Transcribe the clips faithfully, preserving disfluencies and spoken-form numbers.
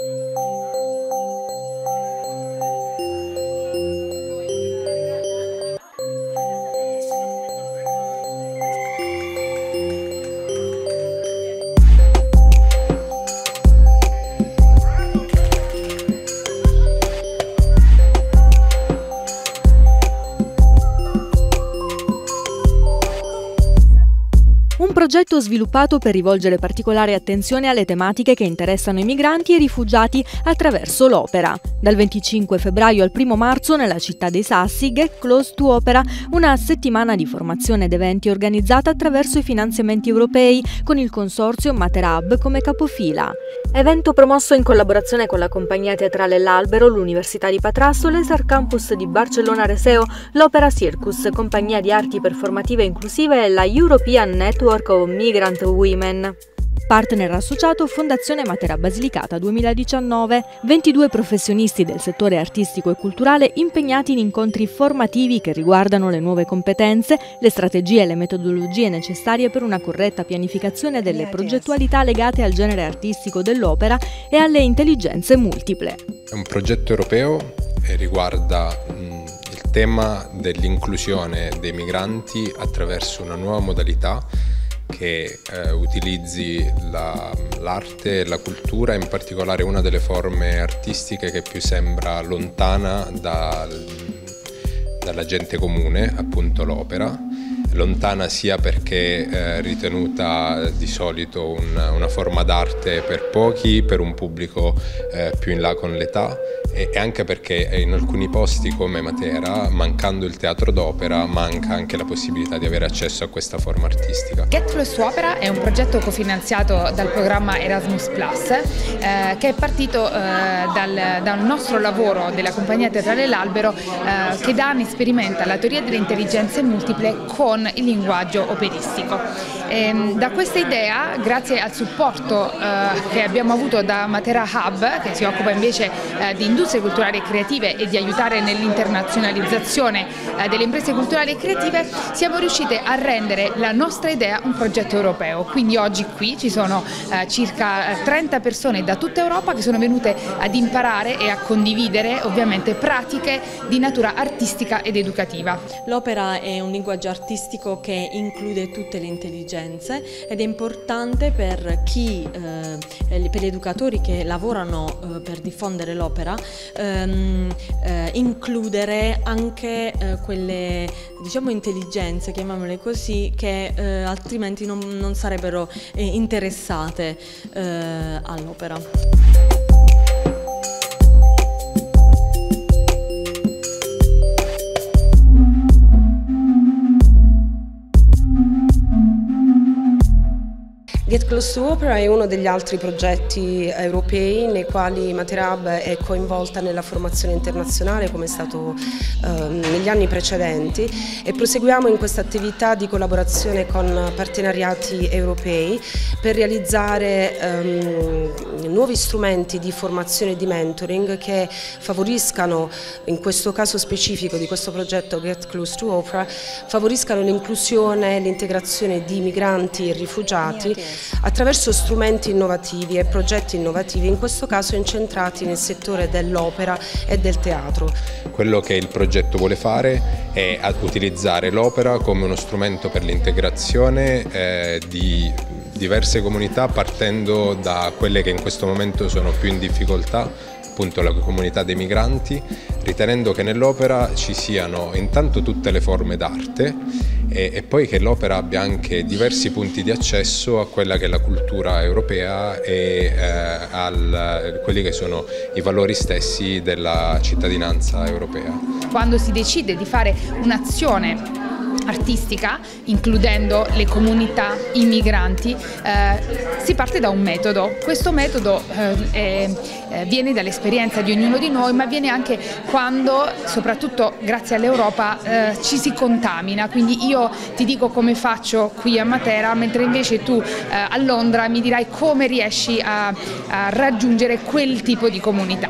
Un progetto sviluppato per rivolgere particolare attenzione alle tematiche che interessano i migranti e i rifugiati attraverso l'opera. Dal venticinque febbraio al primo marzo nella città dei Sassi, Get Close to Opera, una settimana di formazione ed eventi organizzata attraverso i finanziamenti europei con il consorzio Materhub come capofila. Evento promosso in collaborazione con la compagnia teatrale L'Albero, l'Università di Patrasso, l'Esar Campus di Barcellona Reseo, l'Opera Circus, compagnia di arti performative inclusive e la European Network of Migrant Women. Partner associato Fondazione Matera Basilicata duemiladiciannove, ventidue professionisti del settore artistico e culturale impegnati in incontri formativi che riguardano le nuove competenze, le strategie e le metodologie necessarie per una corretta pianificazione delle progettualità legate al genere artistico dell'opera e alle intelligenze multiple. È un progetto europeo e riguarda mh, il tema dell'inclusione dei migranti attraverso una nuova modalità che eh, utilizzi l'arte e la cultura, in particolare una delle forme artistiche che più sembra lontana dal, dalla gente comune, appunto l'opera. Lontana sia perché è ritenuta di solito una, una forma d'arte per pochi, per un pubblico eh, più in là con l'età, e anche perché in alcuni posti come Matera, mancando il teatro d'opera, manca anche la possibilità di avere accesso a questa forma artistica. Get Close to Opera è un progetto cofinanziato dal programma Erasmus Plus, eh, che è partito eh, dal, dal nostro lavoro della compagnia teatrale L'Albero, eh, che da anni sperimenta la teoria delle intelligenze multiple con il linguaggio operistico. E, da questa idea, grazie al supporto eh, che abbiamo avuto da Matera Hub, che si occupa invece eh, di industrie culturali e creative e di aiutare nell'internazionalizzazione eh, delle imprese culturali e creative, siamo riuscite a rendere la nostra idea un progetto europeo. Quindi oggi qui ci sono eh, circa trenta persone da tutta Europa che sono venute ad imparare e a condividere ovviamente pratiche di natura artistica ed educativa. L'opera è un linguaggio artistico che include tutte le intelligenze ed è importante per chi, eh, per gli educatori che lavorano eh, per diffondere l'opera, ehm, eh, includere anche eh, quelle, diciamo, intelligenze, chiamiamole così, che eh, altrimenti non, non sarebbero eh, interessate eh, all'opera. Get Close to Opera è uno degli altri progetti europei nei quali Materhub è coinvolta nella formazione internazionale, come è stato eh, negli anni precedenti, e proseguiamo in questa attività di collaborazione con partenariati europei per realizzare ehm, nuovi strumenti di formazione e di mentoring che favoriscano, in questo caso specifico di questo progetto Get Close to Opera, favoriscano l'inclusione e l'integrazione di migranti e rifugiati attraverso strumenti innovativi e progetti innovativi, in questo caso incentrati nel settore dell'opera e del teatro. Quello che il progetto vuole fare è utilizzare l'opera come uno strumento per l'integrazione eh, di diverse comunità, partendo da quelle che in questo momento sono più in difficoltà, appunto la comunità dei migranti, ritenendo che nell'opera ci siano intanto tutte le forme d'arte e, e poi che l'opera abbia anche diversi punti di accesso a quella che è la cultura europea e eh, a quelli che sono i valori stessi della cittadinanza europea. Quando si decide di fare un'azione artistica, includendo le comunità, i migranti, eh, si parte da un metodo. Questo metodo eh, è, eh, viene dall'esperienza di ognuno di noi, ma viene anche quando, soprattutto grazie all'Europa, eh, ci si contamina. Quindi io ti dico come faccio qui a Matera, mentre invece tu eh, a Londra mi dirai come riesci a, a raggiungere quel tipo di comunità.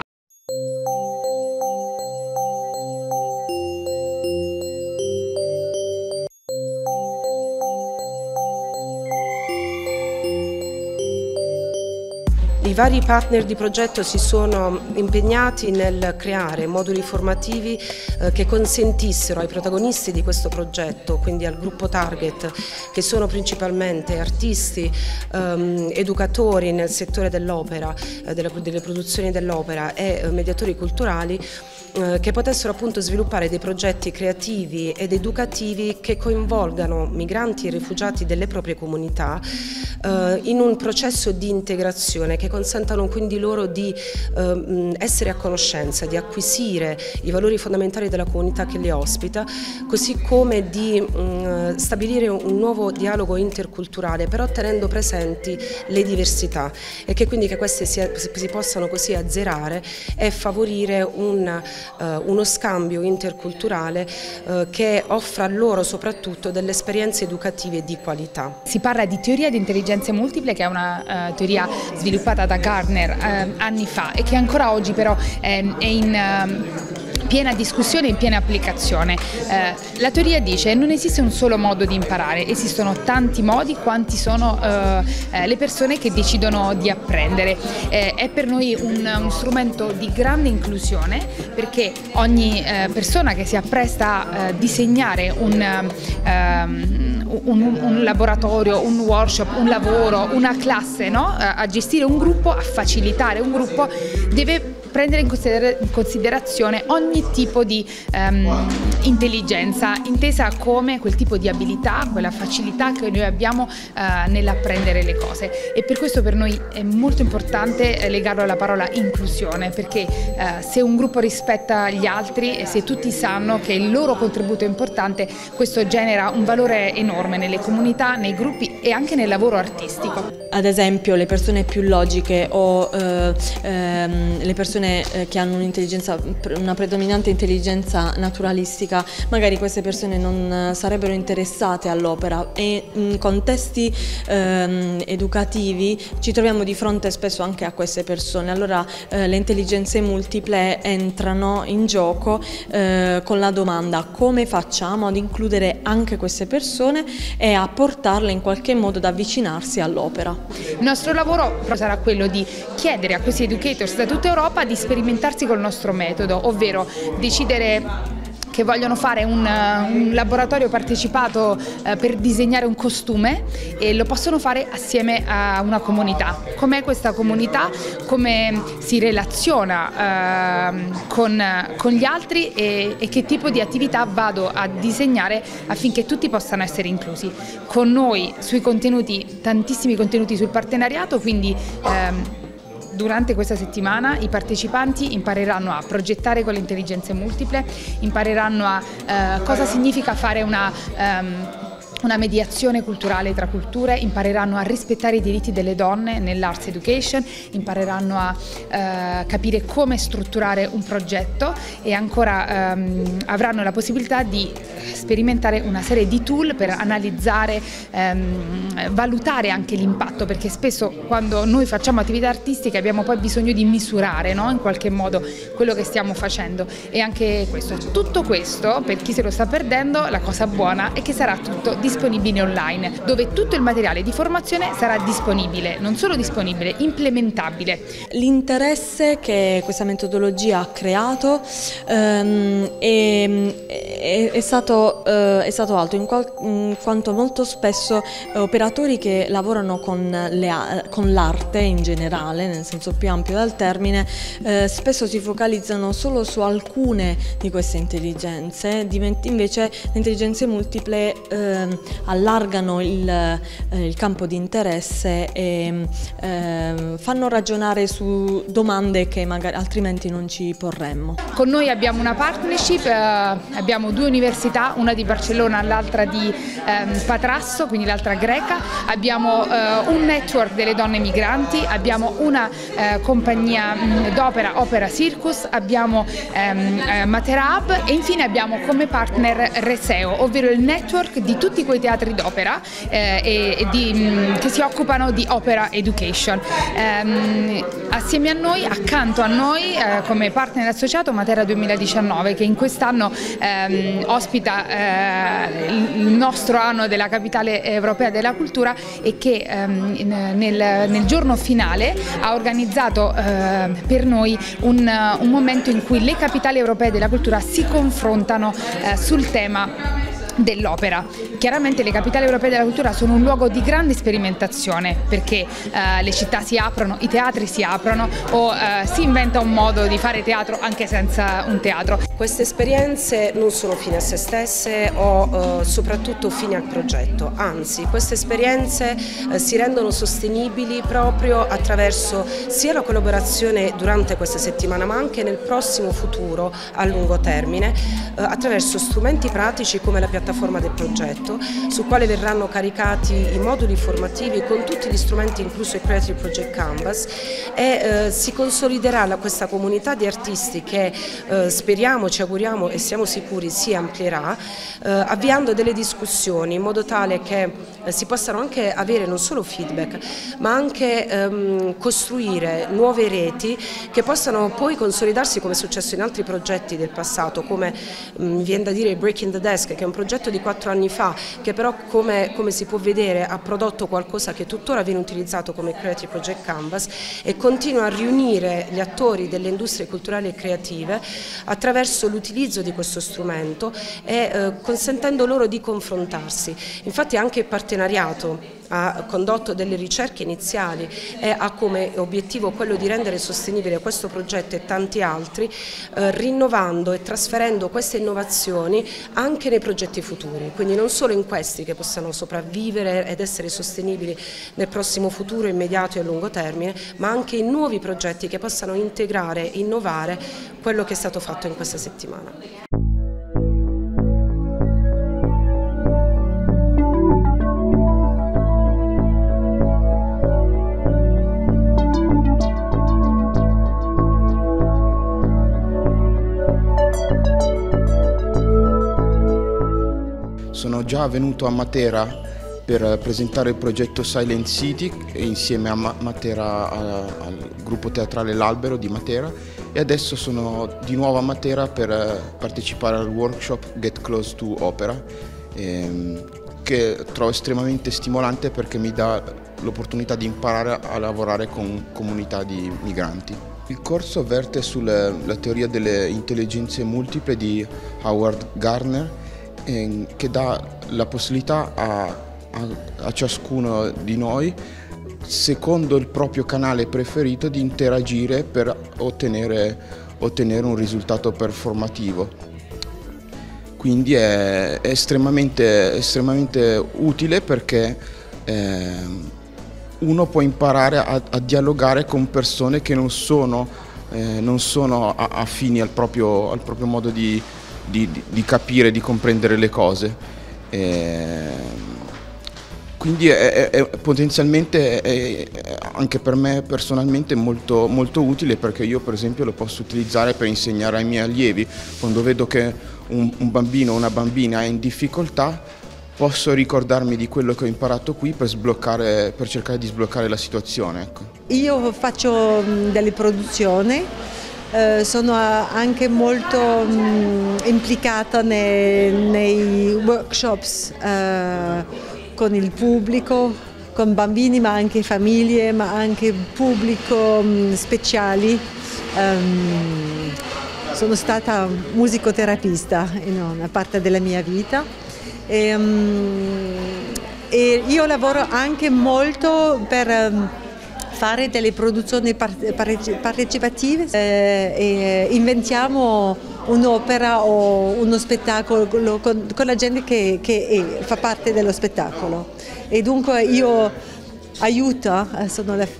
I vari partner di progetto si sono impegnati nel creare moduli formativi eh, che consentissero ai protagonisti di questo progetto, quindi al gruppo target, che sono principalmente artisti, ehm, educatori nel settore dell'opera, eh, delle, delle produzioni dell'opera e eh, mediatori culturali, che potessero appunto sviluppare dei progetti creativi ed educativi che coinvolgano migranti e rifugiati delle proprie comunità eh, in un processo di integrazione che consentano quindi loro di eh, essere a conoscenza, di acquisire i valori fondamentali della comunità che li ospita, così come di mh, stabilire un nuovo dialogo interculturale, però tenendo presenti le diversità, e che quindi che queste si, si possano così azzerare e favorire un Uh, uno scambio interculturale uh, che offra loro soprattutto delle esperienze educative di qualità. Si parla di teoria di intelligenze multiple, che è una uh, teoria sviluppata da Gardner uh, anni fa e che ancora oggi però eh, è in uh, piena discussione e in piena applicazione. Eh, la teoria dice che non esiste un solo modo di imparare, esistono tanti modi quanti sono eh, le persone che decidono di apprendere. Eh, è per noi un, un strumento di grande inclusione, perché ogni eh, persona che si appresta a eh, disegnare un, um, un, un laboratorio, un workshop, un lavoro, una classe, no? A gestire un gruppo, a facilitare un gruppo, deve prendere in considerazione ogni tipo di um, intelligenza, intesa come quel tipo di abilità, quella facilità che noi abbiamo uh, nell'apprendere le cose. E per questo per noi è molto importante legarlo alla parola inclusione, perché uh, se un gruppo rispetta gli altri e se tutti sanno che il loro contributo è importante, questo genera un valore enorme nelle comunità, nei gruppi e anche nel lavoro artistico. Ad esempio le persone più logiche o eh, ehm, le persone che hanno un'intelligenza, una predominante intelligenza naturalistica, magari queste persone non sarebbero interessate all'opera, e in contesti ehm, educativi ci troviamo di fronte spesso anche a queste persone. Allora eh, le intelligenze multiple entrano in gioco eh, con la domanda: come facciamo ad includere anche queste persone e a portarle in qualche modo ad avvicinarsi all'opera? Il nostro lavoro sarà quello di chiedere a questi educators da tutta Europa di sperimentarsi col nostro metodo, ovvero decidere che vogliono fare un, un laboratorio partecipato eh, per disegnare un costume, e lo possono fare assieme a una comunità. Com'è questa comunità, come si relaziona eh, con, con gli altri e, e che tipo di attività vado a disegnare affinché tutti possano essere inclusi. Con noi sui contenuti, tantissimi contenuti sul partenariato, quindi ehm, durante questa settimana i partecipanti impareranno a progettare con le intelligenze multiple, impareranno a eh, cosa significa fare una, um, una mediazione culturale tra culture, impareranno a rispettare i diritti delle donne nell'arts education, impareranno a eh, capire come strutturare un progetto e ancora ehm, avranno la possibilità di sperimentare una serie di tool per analizzare, ehm, valutare anche l'impatto, perché spesso quando noi facciamo attività artistiche abbiamo poi bisogno di misurare, no? In qualche modo quello che stiamo facendo, e anche questo. Tutto questo, per chi se lo sta perdendo, la cosa buona è che sarà tutto disponibile online, dove tutto il materiale di formazione sarà disponibile, non solo disponibile, implementabile. L'interesse che questa metodologia ha creato ehm, è, è, è stato è stato alto, in, qual, in quanto molto spesso eh, operatori che lavorano con l'arte in generale, nel senso più ampio del termine, eh, spesso si focalizzano solo su alcune di queste intelligenze, invece le intelligenze multiple eh, allargano il, eh, il campo di interesse e eh, fanno ragionare su domande che magari altrimenti non ci porremmo. Con noi abbiamo una partnership, eh, abbiamo due università, una di Barcellona, l'altra di ehm, Patrasso, quindi l'altra greca. Abbiamo eh, un network delle donne migranti, abbiamo una eh, compagnia d'opera, Opera Circus, abbiamo ehm, eh, Materhub, e infine abbiamo come partner Reseo, ovvero il network di tutti tutti quei teatri d'opera eh, e, e di, mh, che si occupano di opera education. Ehm, assieme a noi, accanto a noi, eh, come partner associato Matera duemiladiciannove, che in quest'anno ehm, ospita eh, il nostro anno della capitale europea della cultura e che ehm, nel, nel giorno finale ha organizzato eh, per noi un, un momento in cui le capitali europee della cultura si confrontano eh, sul tema dell'opera. Chiaramente le capitali europee della cultura sono un luogo di grande sperimentazione, perché eh, le città si aprono, i teatri si aprono o eh, si inventa un modo di fare teatro anche senza un teatro. Queste esperienze non sono fine a se stesse o eh, soprattutto fine al progetto, anzi queste esperienze eh, si rendono sostenibili proprio attraverso sia la collaborazione durante questa settimana ma anche nel prossimo futuro a lungo termine, eh, attraverso strumenti pratici come la piattaforma piattaforma del progetto, su quale verranno caricati i moduli formativi con tutti gli strumenti, incluso il Creative Project Canvas, e eh, si consoliderà la, questa comunità di artisti che eh, speriamo, ci auguriamo e siamo sicuri si amplierà, eh, avviando delle discussioni in modo tale che eh, si possano anche avere non solo feedback ma anche ehm, costruire nuove reti che possano poi consolidarsi, come è successo in altri progetti del passato, come mi viene da dire Breaking the Desk, che è un progetto di quattro anni fa, che però come, come si può vedere ha prodotto qualcosa che tuttora viene utilizzato come Creative Project Canvas e continua a riunire gli attori delle industrie culturali e creative attraverso l'utilizzo di questo strumento e eh, consentendo loro di confrontarsi. Infatti anche il partenariato ha condotto delle ricerche iniziali e ha come obiettivo quello di rendere sostenibile questo progetto e tanti altri, eh, rinnovando e trasferendo queste innovazioni anche nei progetti futuri, quindi non solo in questi che possano sopravvivere ed essere sostenibili nel prossimo futuro immediato e a lungo termine, ma anche in nuovi progetti che possano integrare e innovare quello che è stato fatto in questa settimana. Sono già venuto a Matera per presentare il progetto Silent City insieme a Matera, al gruppo teatrale L'Albero di Matera, e adesso sono di nuovo a Matera per partecipare al workshop Get Close to Opera, ehm, che trovo estremamente stimolante perché mi dà l'opportunità di imparare a lavorare con comunità di migranti. Il corso verte sulla teoria delle intelligenze multiple di Howard Gardner, che dà la possibilità a, a, a ciascuno di noi, secondo il proprio canale preferito, di interagire per ottenere, ottenere un risultato performativo. Quindi è, è estremamente, estremamente utile perché eh, uno può imparare a, a dialogare con persone che non sono, eh, non sono affini al proprio, al proprio modo di Di, di capire, di comprendere le cose. E quindi è, è, è potenzialmente è, è anche per me personalmente molto, molto utile, perché io per esempio lo posso utilizzare per insegnare ai miei allievi. Quando vedo che un, un bambino o una bambina è in difficoltà, posso ricordarmi di quello che ho imparato qui per, sbloccare, per cercare di sbloccare la situazione. Ecco. Io faccio delle produzioni. Eh, sono anche molto mh, implicata nei, nei workshops eh, con il pubblico, con bambini ma anche famiglie, ma anche pubblico mh, speciali. Um, sono stata musicoterapista in una parte della mia vita e, um, e io lavoro anche molto per um, fare delle produzioni partecipative eh, e inventiamo un'opera o uno spettacolo con, con la gente che, che è, fa parte dello spettacolo, e dunque io aiuto, sono la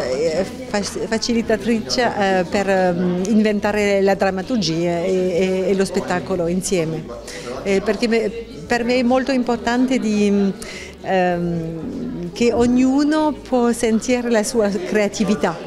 facilitatrice eh, per um, inventare la drammaturgia e, e, e lo spettacolo insieme, eh, perché me, per me è molto importante di Um, che ognuno può sentire la sua creatività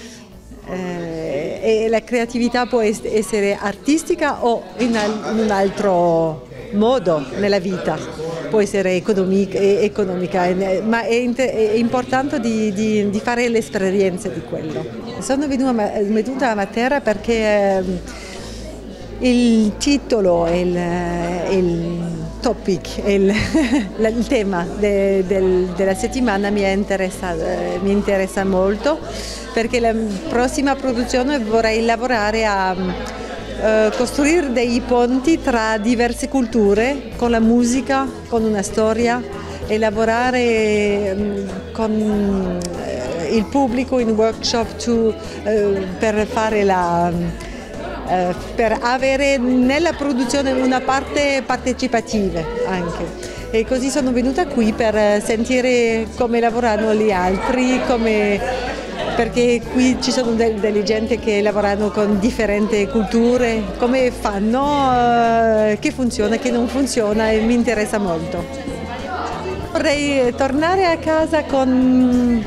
eh, e la creatività può essere artistica o in, al, in un altro modo nella vita. può essere economica, economica ma è, è importante di, di, di fare l'esperienza di quello. Sono venuta a Matera perché il titolo, il, il topic, il, il tema de, del, della settimana mi interessa, mi interessa molto, perché la prossima produzione vorrei lavorare a uh, costruire dei ponti tra diverse culture, con la musica, con una storia, e lavorare um, con uh, il pubblico in workshop to, uh, per fare la... Uh, per avere nella produzione una parte partecipativa anche. E così sono venuta qui per sentire come lavorano gli altri, come, perché qui ci sono de delle gente che lavorano con differenti culture, come fanno, uh, che funziona, che non funziona, e mi interessa molto. Vorrei tornare a casa con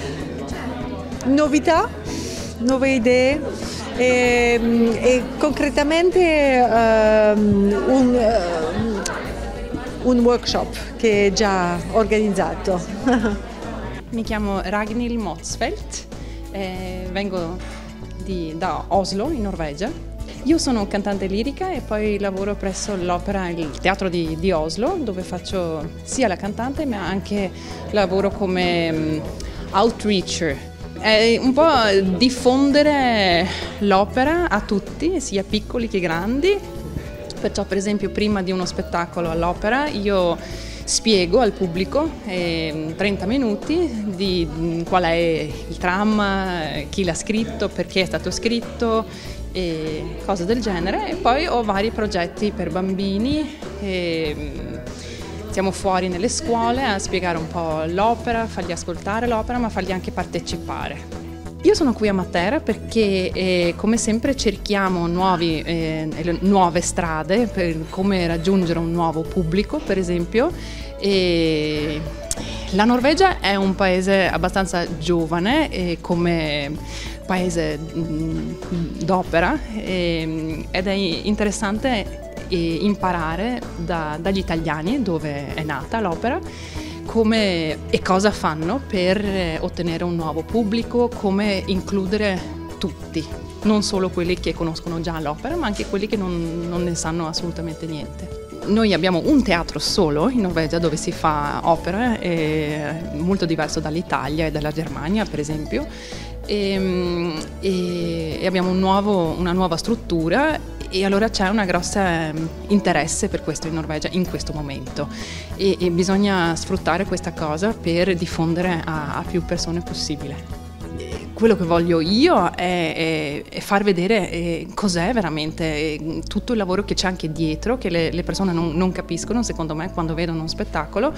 novità, nuove idee. E, e concretamente um, un, uh, un workshop che è già organizzato. Mi chiamo Ragnhild Motzfeldt, eh, vengo di, da Oslo in Norvegia. Io sono cantante lirica e poi lavoro presso l'Opera, il teatro di, di Oslo, dove faccio sia la cantante ma anche lavoro come um, outreacher. È un po' diffondere l'opera a tutti, sia piccoli che grandi. Perciò, per esempio, prima di uno spettacolo all'opera io spiego al pubblico in trenta minuti di qual è il dramma, chi l'ha scritto, perché è stato scritto e cose del genere. E poi ho vari progetti per bambini. E siamo fuori nelle scuole a spiegare un po' l'opera, fargli ascoltare l'opera, ma fargli anche partecipare. Io sono qui a Matera perché, eh, come sempre, cerchiamo nuovi, eh, nuove strade per come raggiungere un nuovo pubblico, per esempio. E la Norvegia è un paese abbastanza giovane e come paese d'opera ed è interessante e imparare da, dagli italiani, dove è nata l'opera, come e cosa fanno per ottenere un nuovo pubblico, come includere tutti, non solo quelli che conoscono già l'opera, ma anche quelli che non, non ne sanno assolutamente niente. Noi abbiamo un teatro solo in Norvegia dove si fa opera, è molto diverso dall'Italia e dalla Germania, per esempio, e, e abbiamo un nuovo, una nuova struttura. E allora c'è un grosso interesse per questo in Norvegia in questo momento e, e bisogna sfruttare questa cosa per diffondere a, a più persone possibile. Quello che voglio io è, è, è far vedere eh, cos'è veramente eh, tutto il lavoro che c'è anche dietro, che le, le persone non, non capiscono, secondo me, quando vedono un spettacolo,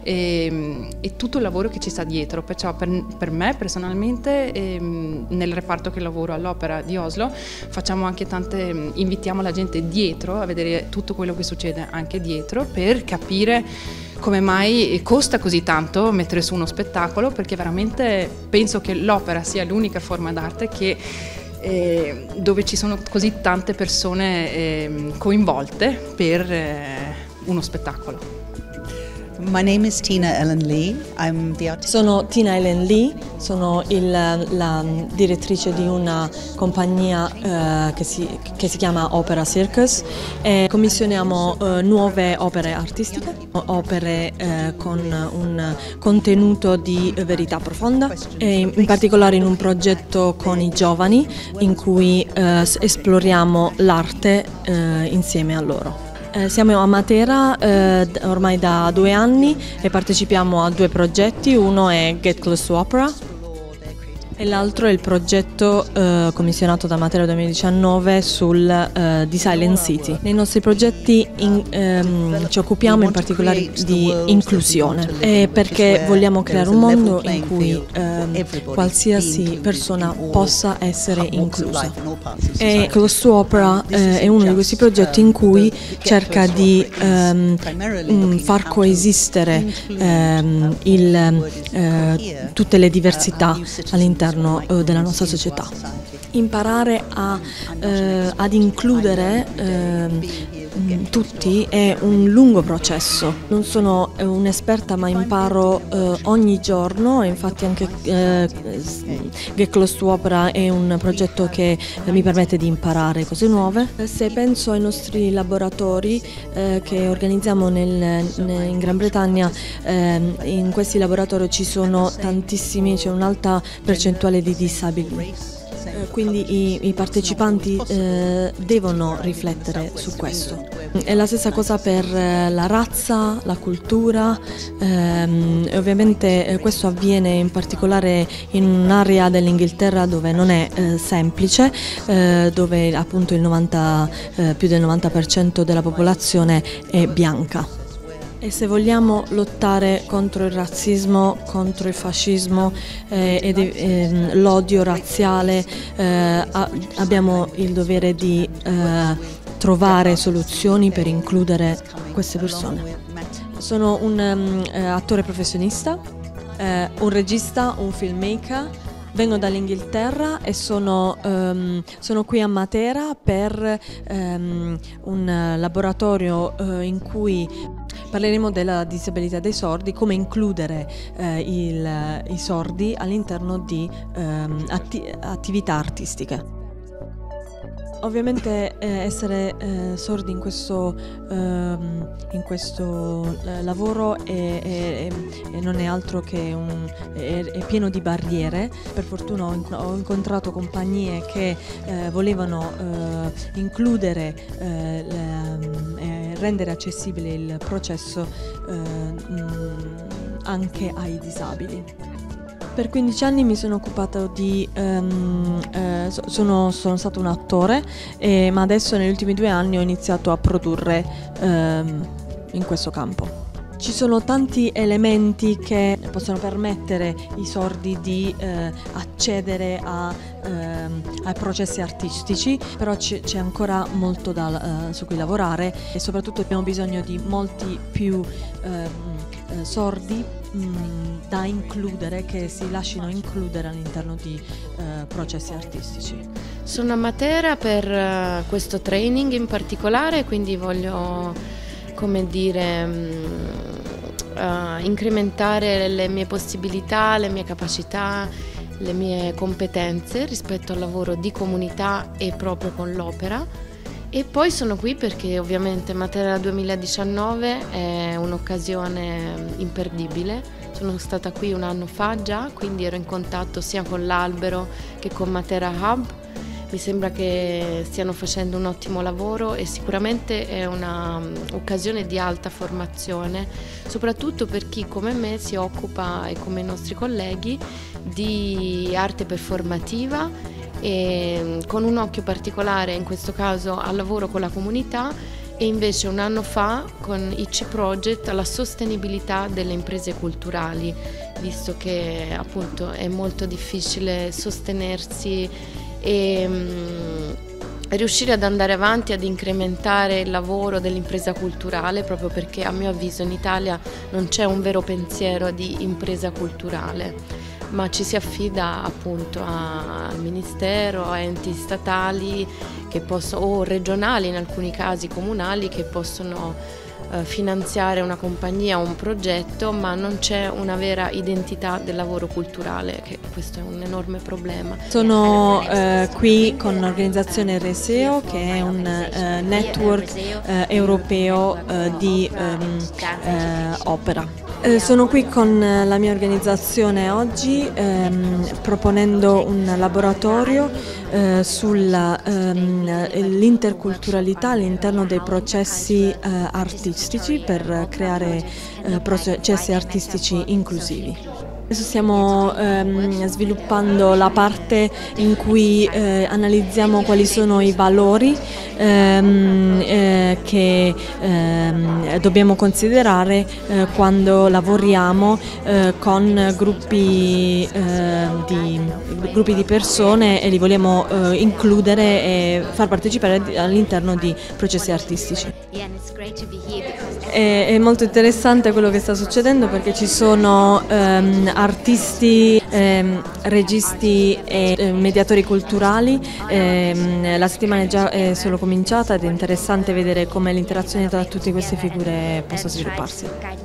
e, e tutto il lavoro che ci sta dietro. Perciò per, per me personalmente, eh, nel reparto che lavoro all'Opera di Oslo, facciamo anche tante, invitiamo la gente dietro a vedere tutto quello che succede anche dietro, per capire come mai costa così tanto mettere su uno spettacolo, perché veramente penso che l'opera sia l'unica forma d'arte che eh, dove ci sono così tante persone eh, coinvolte per eh, uno spettacolo. My name is Tina Ellen Lee. I'm the artist. Sono Tina Ellen Lee, sono il, la direttrice di una compagnia eh, che, si, che si chiama Opera Circus e commissioniamo eh, nuove opere artistiche, opere eh, con un contenuto di verità profonda, e in particolare in un progetto con i giovani in cui eh, esploriamo l'arte eh, insieme a loro. Eh, siamo a Matera eh, ormai da due anni e partecipiamo a due progetti, uno è Get Close to Opera e l'altro è il progetto eh, commissionato da Matera duemiladiciannove sul eh, di Silent City. Nei nostri progetti in, ehm, ci occupiamo in particolare di inclusione, eh, perché vogliamo creare un mondo in cui ehm, qualsiasi persona possa essere inclusa. E Close to Opera eh, è uno di questi progetti in cui cerca di ehm, far coesistere ehm, il, eh, tutte le diversità all'interno della nostra società. Imparare a, eh, ad includere eh, tutti è un lungo processo. Non sono un'esperta ma imparo eh, ogni giorno, infatti anche eh, Get Close to Opera è un progetto che mi permette di imparare cose nuove. Se penso ai nostri laboratori eh, che organizziamo nel, in Gran Bretagna, eh, in questi laboratori ci sono tantissimi, c'è un'alta percentuale di disabili. Quindi i, i partecipanti eh, devono riflettere su questo. È la stessa cosa per la razza, la cultura, ehm, e ovviamente eh, questo avviene in particolare in un'area dell'Inghilterra dove non è eh, semplice, eh, dove appunto il novanta, eh, più del novanta per cento della popolazione è bianca. E se vogliamo lottare contro il razzismo, contro il fascismo eh, ed eh, l'odio razziale, eh, a, abbiamo il dovere di eh, trovare soluzioni per includere queste persone. Sono un um, eh, attore professionista, eh, un regista, un filmmaker. Vengo dall'Inghilterra e sono, um, sono qui a Matera per um, un laboratorio uh, in cui parleremo della disabilità dei sordi, come includere uh, il, i sordi all'interno di um, atti attività artistiche. Ovviamente eh, essere eh, sordi in questo, ehm, in questo eh, lavoro è, è, è, non è altro che un, è, è pieno di barriere. Per fortuna ho, ho incontrato compagnie che eh, volevano eh, includere e eh, rendere accessibile il processo eh, mh, anche ai disabili. Per quindici anni mi sono occupato di, um, eh, sono, sono stato un attore, eh, ma adesso negli ultimi due anni ho iniziato a produrre um, in questo campo. Ci sono tanti elementi che possono permettere ai sordi di eh, accedere a, ehm, ai processi artistici, però c'è ancora molto da, eh, su cui lavorare e soprattutto abbiamo bisogno di molti più eh, sordi mh, da includere, che si lasciano includere all'interno di eh, processi artistici. Sono a Matera per uh, questo training in particolare, quindi voglio, come dire, uh, incrementare le mie possibilità, le mie capacità, le mie competenze rispetto al lavoro di comunità e proprio con l'opera. E poi sono qui perché ovviamente Matera duemiladiciannove è un'occasione imperdibile. Sono stata qui un anno fa già, quindi ero in contatto sia con l'Albero che con Matera Hub. Mi sembra che stiano facendo un ottimo lavoro e sicuramente è un'occasione di alta formazione, soprattutto per chi come me si occupa, e come i nostri colleghi, di arte performativa, e con un occhio particolare in questo caso al lavoro con la comunità, e invece un anno fa con I C Project alla sostenibilità delle imprese culturali, visto che appunto è molto difficile sostenersi e um, riuscire ad andare avanti, ad incrementare il lavoro dell'impresa culturale, proprio perché a mio avviso in Italia non c'è un vero pensiero di impresa culturale, ma ci si affida appunto a, al Ministero, a enti statali che possono, o regionali in alcuni casi, comunali, che possono eh, finanziare una compagnia o un progetto, ma non c'è una vera identità del lavoro culturale, che questo è un enorme problema. Sono eh, qui con l'organizzazione Reseo, che è un eh, network eh, europeo eh, di ehm, eh, opera. Eh, sono qui con la mia organizzazione oggi ehm, proponendo un laboratorio eh, sull'interculturalità ehm, all'interno dei processi eh, artistici per creare eh, processi artistici inclusivi. Adesso stiamo ehm, sviluppando la parte in cui eh, analizziamo quali sono i valori ehm, eh, che ehm, dobbiamo considerare eh, quando lavoriamo eh, con gruppi, eh, di, gruppi di persone e li vogliamo eh, includere e far partecipare all'interno di processi artistici. è, è molto interessante quello che sta succedendo perché ci sono ehm, artisti, ehm, registi e eh, mediatori culturali. Ehm, la settimana è già è solo cominciata ed è interessante vedere come l'interazione tra tutte queste figure possa svilupparsi.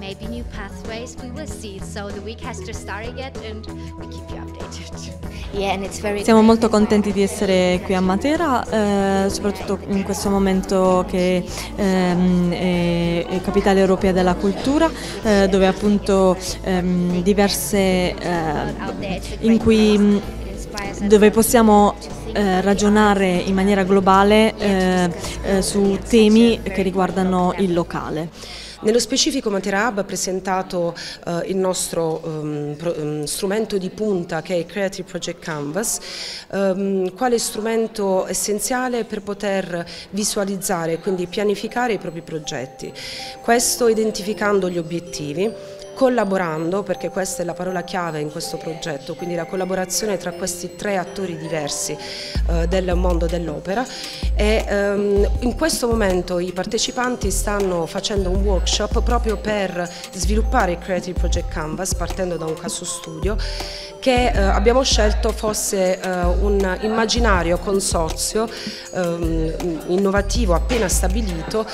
Siamo molto contenti di essere qui a Matera, eh, soprattutto in questo momento che ehm, è, è capitale europea della cultura, eh, dove appunto ehm, diverse eh, in cui dove possiamo eh, ragionare in maniera globale eh, eh, su temi che riguardano il locale. Nello specifico Matera Hub ha presentato uh, il nostro um, pro, um, strumento di punta che è il Creative Project Canvas, um, quale strumento essenziale per poter visualizzare e quindi pianificare i propri progetti. Questo identificando gli obiettivi, collaborando, perché questa è la parola chiave in questo progetto, quindi la collaborazione tra questi tre attori diversi eh, del mondo dell'opera e ehm, in questo momento i partecipanti stanno facendo un workshop proprio per sviluppare il Creative Project Canvas partendo da un caso studio che eh, abbiamo scelto fosse eh, un immaginario consorzio ehm, innovativo appena stabilito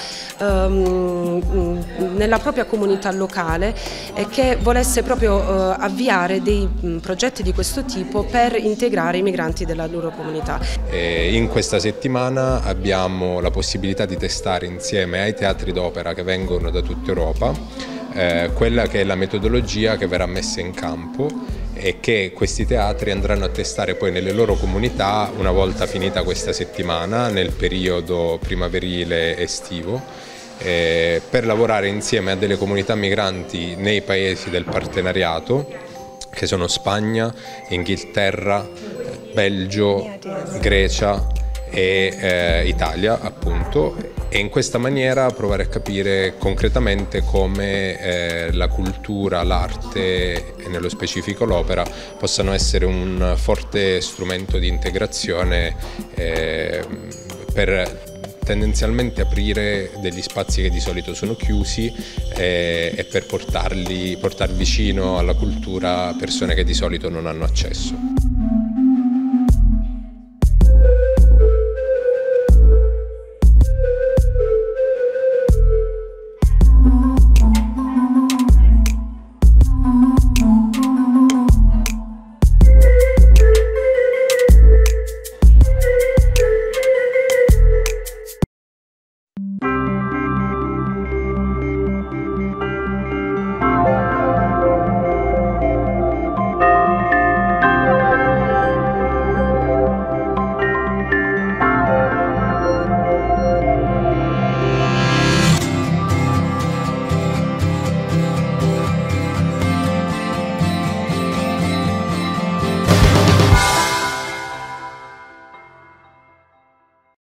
ehm, nella propria comunità locale e che volesse proprio eh, avviare dei mh, progetti di questo tipo per integrare i migranti della loro comunità. E in questa settimana abbiamo la possibilità di testare insieme ai teatri d'opera che vengono da tutta Europa eh, quella che è la metodologia che verrà messa in campo e che questi teatri andranno a testare poi nelle loro comunità una volta finita questa settimana, nel periodo primaverile estivo, eh, per lavorare insieme a delle comunità migranti nei paesi del partenariato, che sono Spagna, Inghilterra, Belgio, Grecia e eh, Italia appunto, e in questa maniera provare a capire concretamente come eh, la cultura, l'arte e nello specifico l'opera possano essere un forte strumento di integrazione eh, per tendenzialmente aprire degli spazi che di solito sono chiusi eh, e per portarli, portar vicino alla cultura persone che di solito non hanno accesso.